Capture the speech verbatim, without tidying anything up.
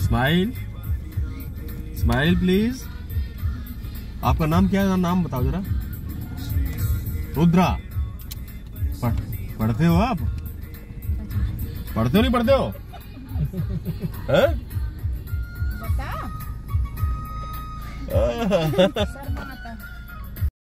Smile smile please. आपका नाम क्या है, नाम बताओ जरा। रुद्रा। पढ़, पढ़ते हो आप? पढ़ते हो नहीं पढ़ते हो? हैं? बता।